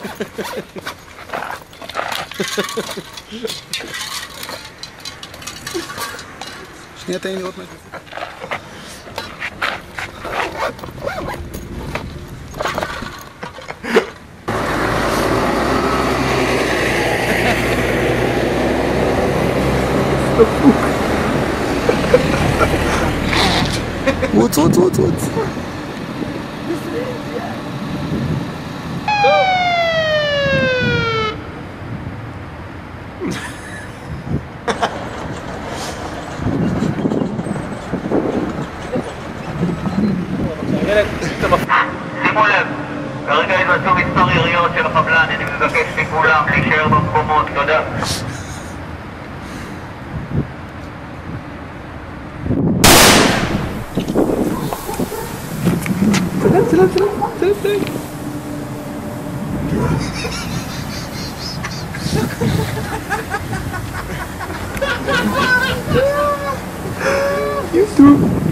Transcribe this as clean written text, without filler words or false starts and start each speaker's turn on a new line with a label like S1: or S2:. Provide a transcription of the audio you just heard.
S1: שנייה, תן לי לראות משהו. רוץ.
S2: שימו לב, כרגע התבצעו מספר יריות של החבלן, אני מבקש מכולם להישאר במקומות, תודה.
S1: צלם. יוטיוב.